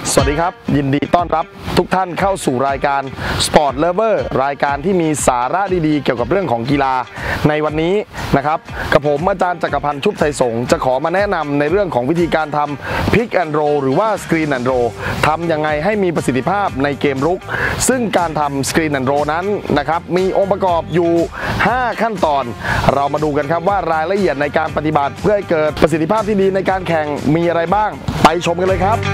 สวัสดีครับยินดีต้อนรับทุกท่านเข้าสู่รายการ Sport Lover รายการที่มีสาระดีๆเกี่ยวกับเรื่องของกีฬาในวันนี้นะครับกับผมอาจารย์จักรพันธ์ชุบไทยสงฆ์จะขอมาแนะนำในเรื่องของวิธีการทำ Pick and Roll หรือว่า Screen and Roll ทำยังไงให้มีประสิทธิภาพในเกมรุกซึ่งการทำ Screen and Roll นั้นนะครับมีองค์ประกอบอยู่5ขั้นตอนเรามาดูกันครับว่ารายละเอียดในการปฏิบัติเพื่อให้เกิดประสิทธิภาพที่ดีในการแข่งมีอะไรบ้างไปชมกันเลยครับ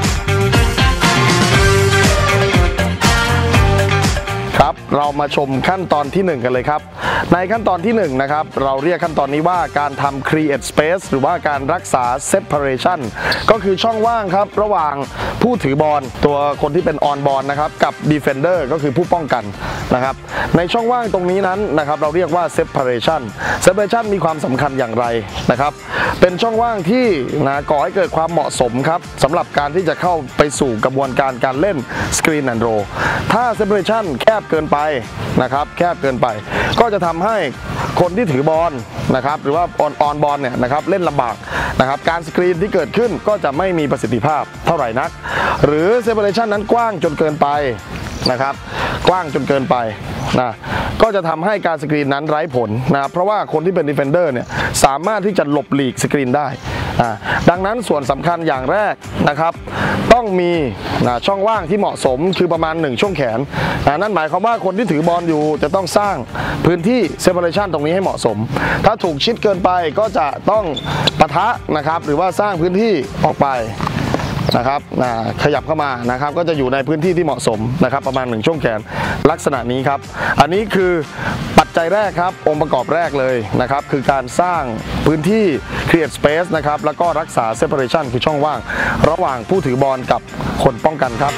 ครับเรามาชมขั้นตอนที่1กันเลยครับในขั้นตอนที่1นะครับเราเรียกขั้นตอนนี้ว่าการทำ create space หรือว่าการรักษา separation ก็คือช่องว่างครับระหว่างผู้ถือบอลตัวคนที่เป็น on ball นะครับกับ defender ก็คือผู้ป้องกันนะครับในช่องว่างตรงนี้นั้นนะครับเราเรียกว่า separation มีความสำคัญอย่างไรนะครับเป็นช่องว่างที่ก่อให้เกิดความเหมาะสมครับสำหรับการที่จะเข้าไปสู่กระบวนการการเล่น screen and roll ถ้า separation แคบเกินไปนะครับแคบเกินไปก็จะทำให้คนที่ถือบอลนะครับหรือว่าออนบอลเนี่ยนะครับเล่นลำบากนะครับการสกรีนที่เกิดขึ้นก็จะไม่มีประสิทธิภาพเท่าไหร่นักหรือเซปาเรชันนั้นกว้างจนเกินไปนะครับกว้างจนเกินไปนะก็จะทำให้การสกรีนนั้นไร้ผลนะครับเพราะว่าคนที่เป็นดีเฟนเดอร์เนี่ยสามารถที่จะหลบหลีกสกรีนได้ดังนั้นส่วนสำคัญอย่างแรกนะครับต้องมีช่องว่างที่เหมาะสมคือประมาณ1ช่วงแขนนั่นหมายความว่าคนที่ถือบอลอยู่จะต้องสร้างพื้นที่เซปาเรชันตรงนี้ให้เหมาะสมถ้าถูกชิดเกินไปก็จะต้องปะทะนะครับหรือว่าสร้างพื้นที่ออกไปนะครับขยับเข้ามานะครับก็จะอยู่ในพื้นที่ที่เหมาะสมนะครับประมาณ1ช่วงแขนลักษณะนี้ครับอันนี้คือปัจจัยแรกครับองค์ประกอบแรกเลยนะครับคือการสร้างพื้นที่ create space นะครับแล้วก็รักษา separation คือช่องว่างระหว่างผู้ถือบอลกับคนป้องกันครับ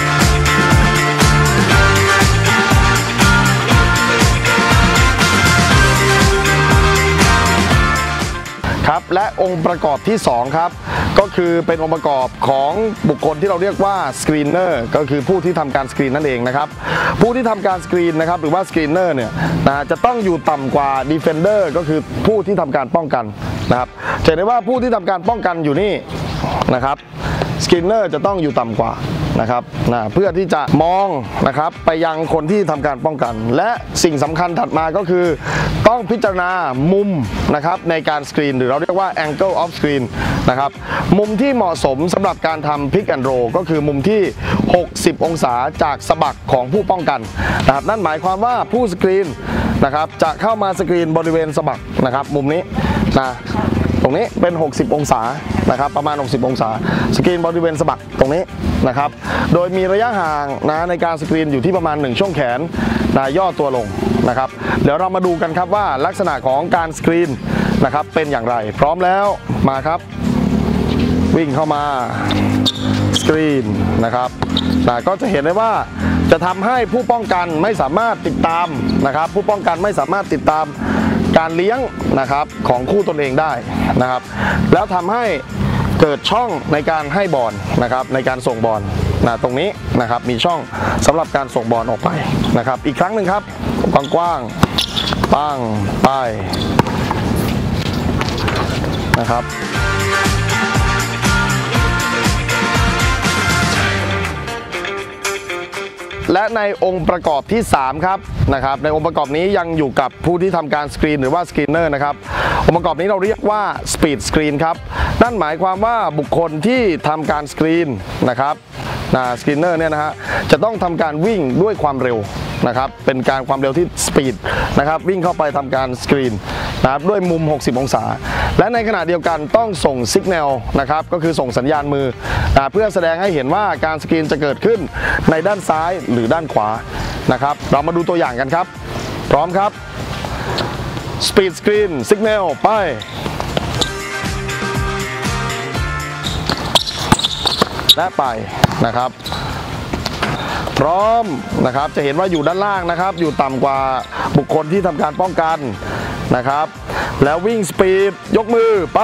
ครับและองค์ประกอบที่2ครับก็คือเป็นองค์ประกอบของบุคคลที่เราเรียกว่าสกรีนเนอร์ก็คือผู้ที่ทำการสกรีนนั่นเองนะครับผู้ที่ทำการสกรีนนะครับหรือว่าสกรีนเนอร์เนี่ยจะต้องอยู่ต่ำกว่าดีเฟนเดอร์ก็คือผู้ที่ทำการป้องกันนะครับจะเห็นได้ว่าผู้ที่ทำการป้องกันอยู่นี่นะครับสกรีนเนอร์จะต้องอยู่ต่ำกว่านะครับเพื่อที่จะมองนะครับไปยังคนที่ทำการป้องกันและสิ่งสำคัญถัดมาก็คือต้องพิจารณามุมนะครับในการสกรีนหรือเราเรียกว่า angle of screen นะครับมุมที่เหมาะสมสำหรับการทำ pick and roll ก็คือมุมที่60องศาจากสะบักของผู้ป้องกันนะครับนั่นหมายความว่าผู้สกรีนนะครับจะเข้ามาสกรีนบริเวณสะบักนะครับมุมนี้ตรงนี้เป็น60องศานะครับประมาณ60องศาสกรีนบริเวณสะบักตรงนี้นะครับโดยมีระยะห่างในการสกรีนอยู่ที่ประมาณ1ช่วงแขนย่อตัวลงนะครับเดี๋ยวเรามาดูกันครับว่าลักษณะของการสกรีนนะครับเป็นอย่างไรพร้อมแล้วมาครับวิ่งเข้ามาสกรีนนะครับก็จะเห็นได้ว่าจะทำให้ผู้ป้องกันไม่สามารถติดตามนะครับผู้ป้องกันไม่สามารถติดตามการเลี้ยงนะครับของคู่ตนเองได้นะครับแล้วทำให้เกิดช่องในการให้บอลนะครับในการส่งบอลตรงนี้นะครับมีช่องสำหรับการส่งบอลออกไปนะครับอีกครั้งหนึ่งครับกว้างๆปังไปนะครับและในองค์ประกอบที่3ครับนะครับในองค์ประกอบนี้ยังอยู่กับผู้ที่ทำการสกรีนหรือว่าสกรีนเนอร์นะครับองค์ประกอบนี้เราเรียกว่าสปีดสกรีนครับนั่นหมายความว่าบุคคลที่ทำการสกรีนนะครับสกรีนเนอร์เนี่ยนะฮะจะต้องทำการวิ่งด้วยความเร็วนะครับเป็นการความเร็วที่สปีดนะครับวิ่งเข้าไปทำการสกรีนนะครับด้วยมุม60องศาและในขณะเดียวกันต้องส่งสัญญาณนะครับก็คือส่งสัญญาณมือเพื่อแสดงให้เห็นว่าการสกรีนจะเกิดขึ้นในด้านซ้ายหรือด้านขวานะครับเรามาดูตัวอย่างกันครับพร้อมครับสปีดสกรีนสัญญาณไปและไปนะครับพร้อมนะครับจะเห็นว่าอยู่ด้านล่างนะครับอยู่ต่ำกว่าบุคคลที่ทำการป้องกันนะครับแล้ววิ่งสปีดยกมือไป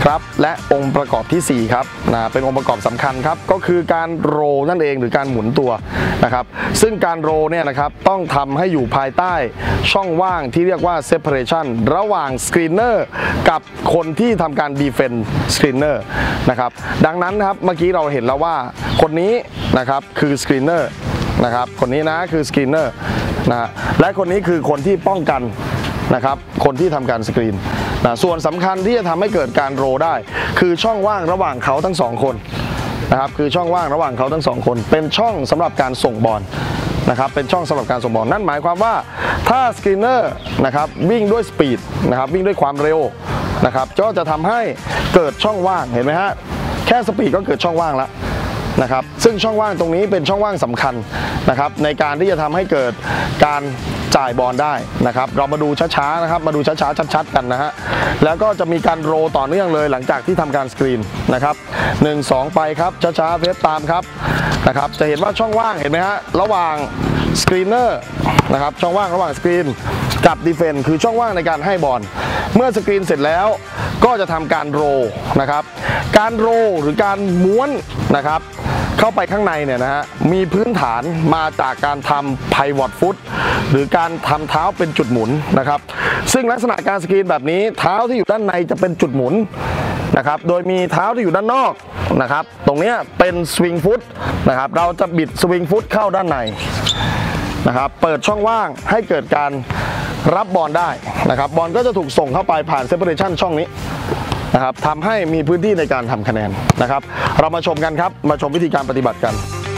ครับและองค์ประกอบที่4ครับเป็นองค์ประกอบสำคัญครับก็คือการโรลนั่นเองหรือการหมุนตัวนะครับซึ่งการโรลเนี่ยนะครับต้องทำให้อยู่ภายใต้ช่องว่างที่เรียกว่า separation ระหว่างสกรีนเนอร์กับคนที่ทำการ defend สกรีนเนอร์นะครับดังนั้นครับเมื่อกี้เราเห็นแล้วว่าคนนี้นะครับคือสกรีนเนอร์นะครับคนนี้นะคือสกรีนเนอร์นะและคนนี้คือคนที่ป้องกันนะครับคนที่ทำการสกรีนนะส่วนสำคัญที่จะทำให้เกิดการโรลได้คือช่องว่างระหว่างเขาทั้ง2คนนะครับคือช่องว่างระหว่างเขาทั้ง2คนเป็นช่องสำหรับการส่งบอลนะครับเป็นช่องสำหรับการส่งบอลนั่นหมายความว่าถ้าสกรีนเนอร์นะครับวิ่งด้วยสปีดนะครับวิ่งด้วยความเร็วนะครับก็จะทำให้เกิดช่องว่างเห็นไหมฮะแค่สปีดก็เกิดช่องว่างแล้วนะครับซึ่งช่องว่างตรงนี้เป็นช่องว่างสำคัญนะครับในการที่จะทำให้เกิดการจ่ายบอลได้นะครับเรามาดูช้าๆนะครับมาดูช้าๆชัดๆกันนะฮะแล้วก็จะมีการโรต่อเนื่องเลยหลังจากที่ทำการสกรีนนะครับ1 2ไปครับช้าๆเฟซตามครับนะครับจะเห็นว่าช่องว่างเห็นไหมฮะระหว่างสกรีนเนอร์นะครับช่องว่างระหว่างสกรีนกับดีเฟนคือช่องว่างในการให้บอลเมื่อสกรีนเสร็จแล้วก็จะทำการโรนะครับการโรหรือการม้วนนะครับเข้าไปข้างในเนี่ยนะฮะมีพื้นฐานมาจากการทำไพวอตฟุตหรือการทำเท้าเป็นจุดหมุนนะครับซึ่งลักษณะการสกรีนแบบนี้เท้าที่อยู่ด้านในจะเป็นจุดหมุนนะครับโดยมีเท้าที่อยู่ด้านนอกนะครับตรงนี้เป็นสวิงฟุตนะครับเราจะบิดสวิงฟุตเข้าด้านในนะครับเปิดช่องว่างให้เกิดการรับบอลได้นะครับบอลก็จะถูกส่งเข้าไปผ่านเซปเปอเรชันช่องนี้นะครับทำให้มีพื้นที่ในการทำคะแนนนะครับเรามาชมกันครับมาชมวิธีการปฏิบัติกัน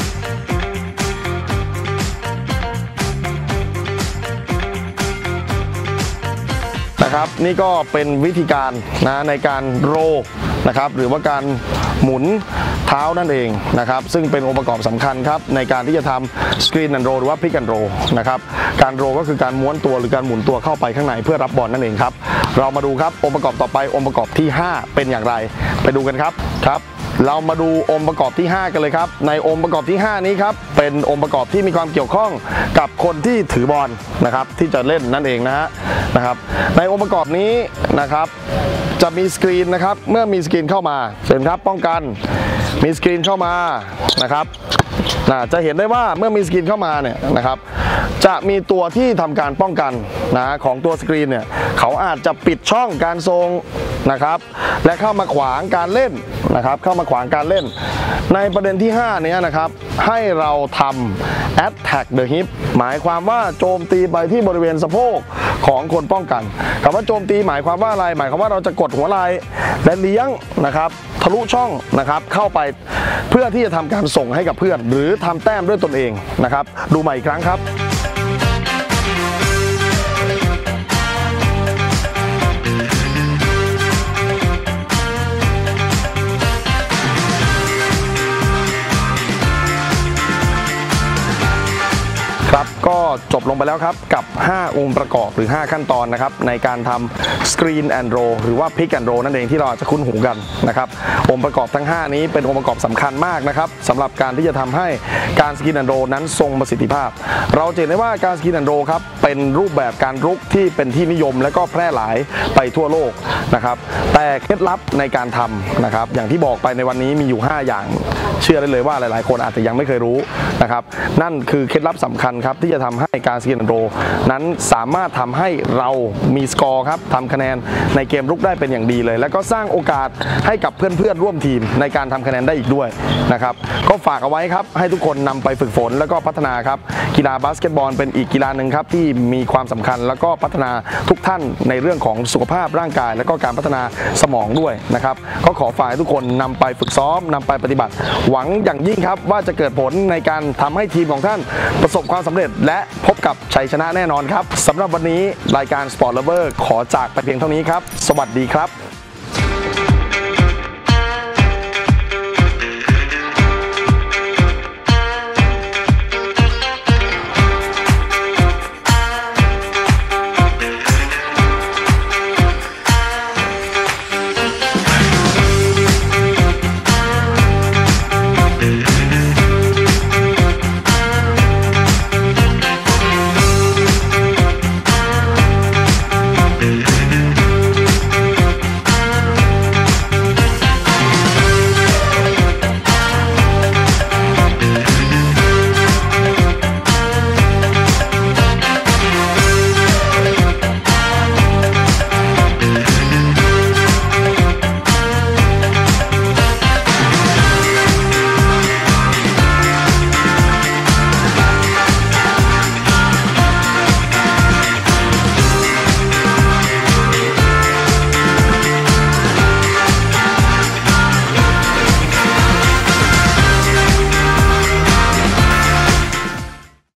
นะครับนี่ก็เป็นวิธีการนะในการโรนะครับหรือว่าการหมุนเท้านั่นเองนะครับซึ่งเป็นองค์ประกอบสำคัญครับในการที่จะทำสกรีนแอนด์โรหรือว่าพิกแอนด์โรนะครับการโรก็คือการม้วนตัวหรือการหมุนตัวเข้าไปข้างในเพื่อรับบอลนั่นเองครับเรามาดูครับองค์ประกอบต่อไปองค์ประกอบที่5เป็นอย่างไรไปดูกันครับเรามาดูองค์ประกอบที่5กันเลยครับในองค์ประกอบที่5นี้ครับเป็นองค์ประกอบที่มีความเกี่ยวข้องกับคนที่ถือบอลนะครับที่จะเล่นนั่นเองนะครับในองค์ประกอบนี้นะครับจะมีสกรีนนะครับเมื่อมีสกรีนเข้ามาเห็นครับป้องกันมีสกรีนเข้ามานะครับจะเห็นได้ว่าเมื่อมีสกรีนเข้ามาเนี่ยนะครับจะมีตัวที่ทำการป้องกันของตัวสกรีนเนี่ยเขาอาจจะปิดช่องการทรงนะครับและเข้ามาขวางการเล่นนะครับเข้ามาขวางการเล่นในประเด็นที่5นี้นะครับให้เราทำ attack the hip หมายความว่าโจมตีไปที่บริเวณสะโพกของคนป้องกันคำว่าโจมตีหมายความว่าอะไรหมายความว่าเราจะกดหัวไหล่และเลี้ยงนะครับทะลุช่องนะครับเข้าไปเพื่อที่จะทำการส่งให้กับเพื่อนหรือทำแต้มด้วยตนเองนะครับดูใหม่อีกครั้งครับครับก็จบลงไปแล้วครับกับ5องค์ประกอบหรือ5ขั้นตอนนะครับในการทำ Screen and Roll หรือว่า Pick and Roll นั่นเองที่เราอาจจะคุ้นหูกันนะครับองค์ประกอบทั้ง5นี้เป็นองค์ประกอบสำคัญมากนะครับสำหรับการที่จะทำให้การ Screen and Roll นั้นทรงประสิทธิภาพเราเห็นได้ว่าการ Screen and Roll ครับเป็นรูปแบบการรุกที่เป็นที่นิยมและก็แพร่หลายไปทั่วโลกนะครับแต่เคล็ดลับในการทำนะครับอย่างที่บอกไปในวันนี้มีอยู่5อย่างเชื่อได้เลยว่าหลายๆคนอาจจะยังไม่เคยรู้นะครับนั่นคือเคล็ดลับสำคัญครับที่จะทำให้การสกรีนแอนด์โรลนั้นสามารถทำให้เรามีสกอร์ครับทำคะแนนในเกมรุกได้เป็นอย่างดีเลยแล้วก็สร้างโอกาสให้กับเพื่อนๆร่วมทีมในการทำคะแนนได้อีกด้วยนะครับก็ฝากเอาไว้ครับให้ทุกคนนำไปฝึกฝนแล้วก็พัฒนาครับกีฬาบาสเกตบอลเป็นอีกกีฬาหนึ่งครับที่มีความสำคัญแล้วก็พัฒนาทุกท่านในเรื่องของสุขภาพร่างกายแล้วก็การพัฒนาสมองด้วยนะครับก็ขอฝากให้ทุกคนนำไปฝึกซ้อมนำไปปฏิบัติหวังอย่างยิ่งครับว่าจะเกิดผลในการทำให้ทีมของท่านประสบความสำเร็จและพบกับชัยชนะแน่นอนครับสำหรับวันนี้รายการ Sport Lover ขอจากไปเพียงเท่านี้ครับสวัสดีครับ